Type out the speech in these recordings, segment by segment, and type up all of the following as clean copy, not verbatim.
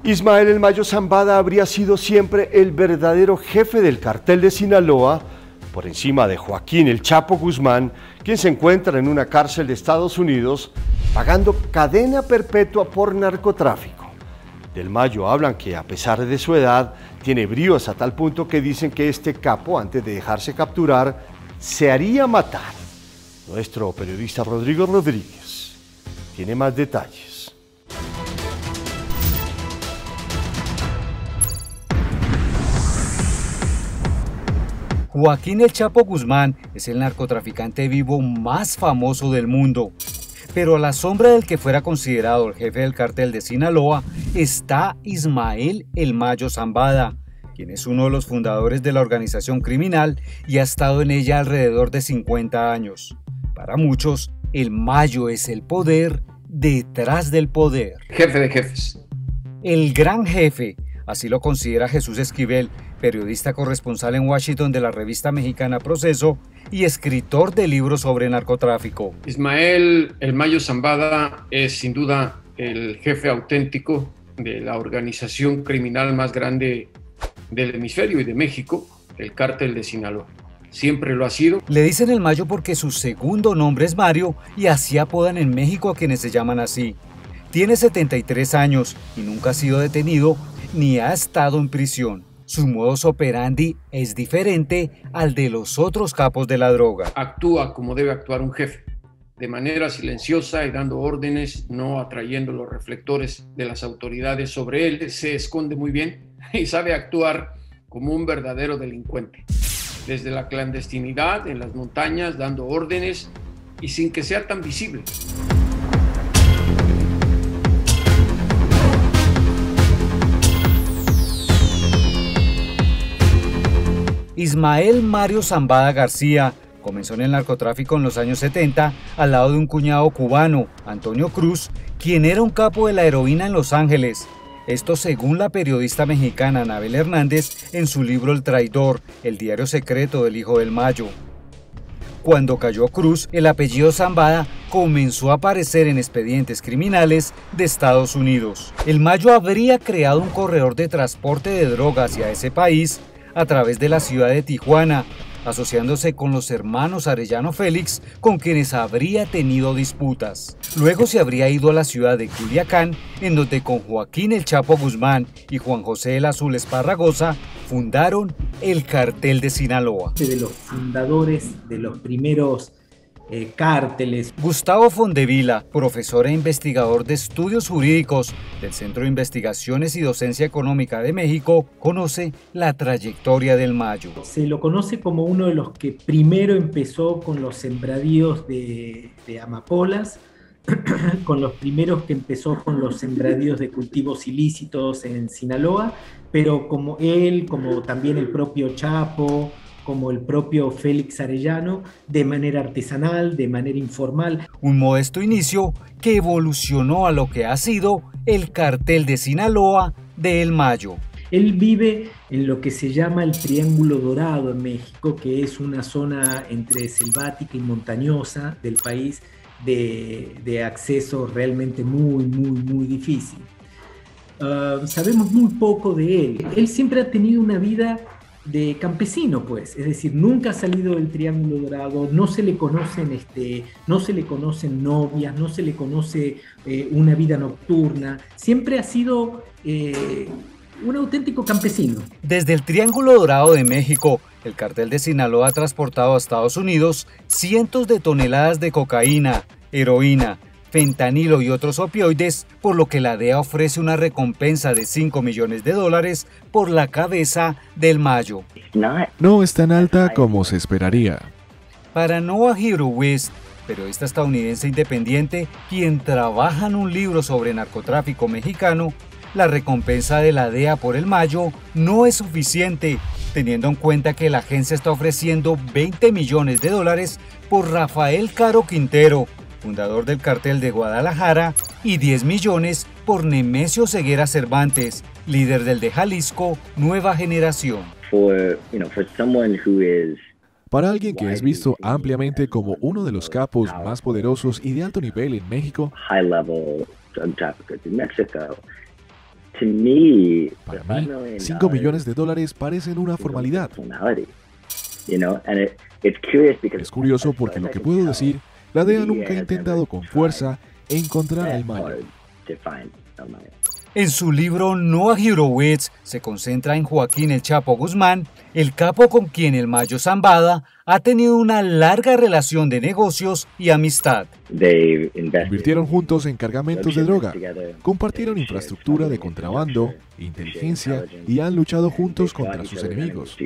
Ismael El Mayo Zambada habría sido siempre el verdadero jefe del cartel de Sinaloa, por encima de Joaquín El Chapo Guzmán, quien se encuentra en una cárcel de Estados Unidos pagando cadena perpetua por narcotráfico. Del Mayo hablan que, a pesar de su edad, tiene bríos a tal punto que dicen que este capo, antes de dejarse capturar, se haría matar. Nuestro periodista Rodrigo Rodríguez tiene más detalles. Joaquín El Chapo Guzmán es el narcotraficante vivo más famoso del mundo. Pero a la sombra del que fuera considerado el jefe del cartel de Sinaloa está Ismael El Mayo Zambada, quien es uno de los fundadores de la organización criminal y ha estado en ella alrededor de 50 años. Para muchos, El Mayo es el poder detrás del poder. Jefe de jefes. El gran jefe, así lo considera Jesús Esquivel, periodista corresponsal en Washington de la revista mexicana Proceso y escritor de libros sobre narcotráfico. Ismael El Mayo Zambada es sin duda el jefe auténtico de la organización criminal más grande del hemisferio y de México, el Cártel de Sinaloa. Siempre lo ha sido. Le dicen El Mayo porque su segundo nombre es Mario y así apodan en México a quienes se llaman así. Tiene 73 años y nunca ha sido detenido ni ha estado en prisión. Su modus operandi es diferente al de los otros capos de la droga. Actúa como debe actuar un jefe, de manera silenciosa y dando órdenes, no atrayendo los reflectores de las autoridades sobre él. Se esconde muy bien y sabe actuar como un verdadero delincuente. Desde la clandestinidad, en las montañas, dando órdenes y sin que sea tan visible. Ismael Mario Zambada García comenzó en el narcotráfico en los años 70 al lado de un cuñado cubano, Antonio Cruz, quien era un capo de la heroína en Los Ángeles. Esto según la periodista mexicana Anabel Hernández en su libro El Traidor, el diario secreto del hijo del Mayo. Cuando cayó Cruz, el apellido Zambada comenzó a aparecer en expedientes criminales de Estados Unidos. El Mayo habría creado un corredor de transporte de drogas hacia ese país a través de la ciudad de Tijuana, asociándose con los hermanos Arellano Félix, con quienes habría tenido disputas. Luego se habría ido a la ciudad de Culiacán, en donde con Joaquín El Chapo Guzmán y Juan José El Azul Esparragosa fundaron el Cartel de Sinaloa. De los fundadores de los primeros cárteles. Gustavo Fondevila, profesor e investigador de estudios jurídicos del Centro de Investigaciones y Docencia Económica de México, conoce la trayectoria del Mayo. Se lo conoce como uno de los que primero empezó con los sembradíos de amapolas, con los primeros que empezó con los sembradíos de cultivos ilícitos en Sinaloa, pero como él, como también el propio Chapo, como el propio Félix Arellano, de manera artesanal, de manera informal. Un modesto inicio que evolucionó a lo que ha sido el Cartel de Sinaloa de El Mayo. Él vive en lo que se llama el Triángulo Dorado en México, que es una zona entre selvática y montañosa del país de acceso realmente muy difícil. Sabemos muy poco de él. Él siempre ha tenido una vida de campesino, pues, es decir, nunca ha salido del Triángulo Dorado, no se le conocen novias, no se le conoce una vida nocturna, siempre ha sido un auténtico campesino. Desde el Triángulo Dorado de México, el Cartel de Sinaloa ha transportado a Estados Unidos cientos de toneladas de cocaína, heroína, fentanilo y otros opioides, por lo que la DEA ofrece una recompensa de $5 millones por la cabeza del Mayo. No es tan alta como se esperaría. Para Noah Hirowitz, periodista estadounidense independiente, quien trabaja en un libro sobre narcotráfico mexicano, la recompensa de la DEA por el Mayo no es suficiente, teniendo en cuenta que la agencia está ofreciendo $20 millones por Rafael Caro Quintero, fundador del Cartel de Guadalajara, y 10 millones por Nemesio Ceguera Cervantes, líder del de Jalisco Nueva Generación. Para alguien que es visto ampliamente como uno de los capos más poderosos y de alto nivel en México, Para mí, $5 millones parecen una formalidad. Es curioso porque lo que puedo decir, la DEA nunca ha intentado con fuerza encontrar al Mayo. En su libro No a Horowitz se concentra en Joaquín El Chapo Guzmán, el capo con quien el Mayo Zambada ha tenido una larga relación de negocios y amistad. Invirtieron juntos en cargamentos de droga, compartieron infraestructura de contrabando, inteligencia y han luchado juntos contra sus enemigos.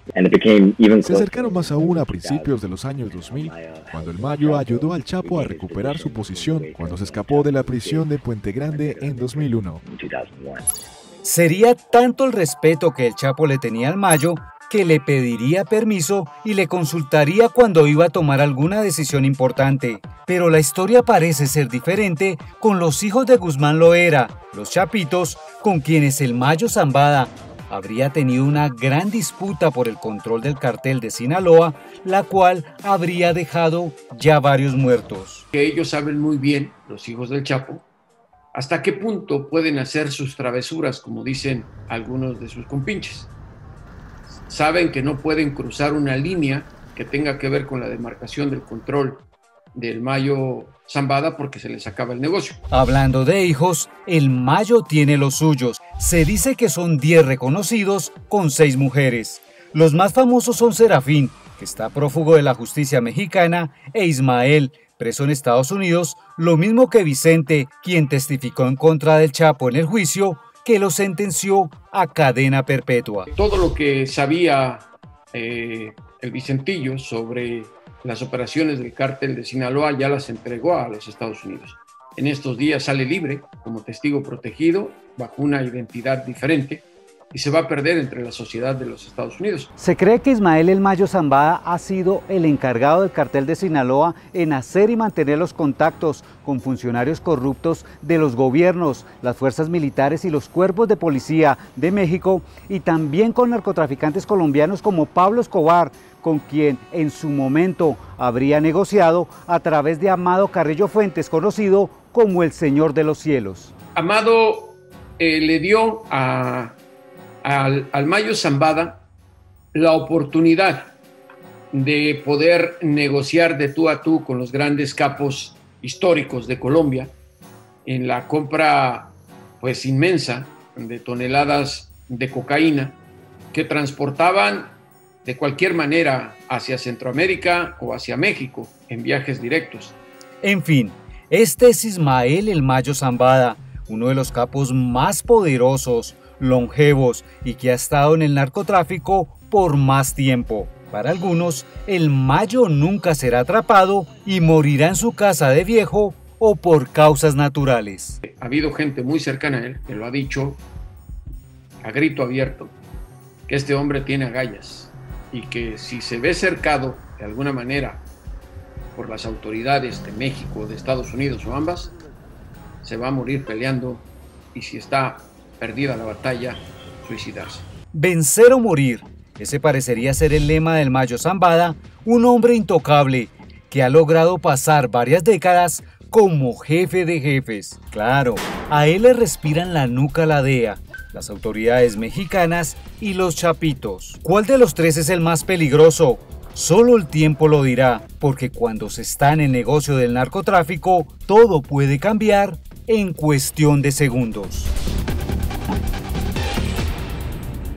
Se acercaron más aún a principios de los años 2000, cuando el Mayo ayudó al Chapo a recuperar su posición cuando se escapó de la prisión de Puente Grande en 2001. Sería tanto el respeto que el Chapo le tenía al Mayo que le pediría permiso y le consultaría cuando iba a tomar alguna decisión importante. Pero la historia parece ser diferente con los hijos de Guzmán Loera, los Chapitos, con quienes el Mayo Zambada habría tenido una gran disputa por el control del cartel de Sinaloa, la cual habría dejado ya varios muertos. Ellos saben muy bien, los hijos del Chapo, hasta qué punto pueden hacer sus travesuras, como dicen algunos de sus compinches. Saben que no pueden cruzar una línea que tenga que ver con la demarcación del control del Mayo Zambada porque se les acaba el negocio. Hablando de hijos, el Mayo tiene los suyos. Se dice que son 10 reconocidos con 6 mujeres. Los más famosos son Serafín, que está prófugo de la justicia mexicana, e Ismael, preso en Estados Unidos, lo mismo que Vicente, quien testificó en contra del Chapo en el juicio, que lo sentenció a cadena perpetua. Todo lo que sabía el Vicentillo sobre las operaciones del cártel de Sinaloa ya las entregó a los Estados Unidos. En estos días sale libre como testigo protegido bajo una identidad diferente y se va a perder entre la sociedad de los Estados Unidos. Se cree que Ismael El Mayo Zambada ha sido el encargado del cartel de Sinaloa en hacer y mantener los contactos con funcionarios corruptos de los gobiernos, las fuerzas militares y los cuerpos de policía de México, y también con narcotraficantes colombianos como Pablo Escobar, con quien en su momento habría negociado a través de Amado Carrillo Fuentes, conocido como el Señor de los Cielos. Amado le dio al Mayo Zambada la oportunidad de poder negociar de tú a tú con los grandes capos históricos de Colombia en la compra pues inmensa de toneladas de cocaína que transportaban de cualquier manera hacia Centroamérica o hacia México en viajes directos. En fin, este es Ismael El Mayo Zambada, uno de los capos más poderosos, longevos y que ha estado en el narcotráfico por más tiempo. Para algunos, el Mayo nunca será atrapado y morirá en su casa de viejo o por causas naturales. Ha habido gente muy cercana a él que lo ha dicho a grito abierto, que este hombre tiene agallas y que si se ve cercado de alguna manera por las autoridades de México, de Estados Unidos o ambas, se va a morir peleando, y si está perdida la batalla, suicidarse. Vencer o morir, ese parecería ser el lema del Mayo Zambada, un hombre intocable que ha logrado pasar varias décadas como jefe de jefes. Claro, a él le respiran la nuca la DEA, las autoridades mexicanas y los Chapitos. ¿Cuál de los tres es el más peligroso? Solo el tiempo lo dirá, porque cuando se está en el negocio del narcotráfico, todo puede cambiar en cuestión de segundos.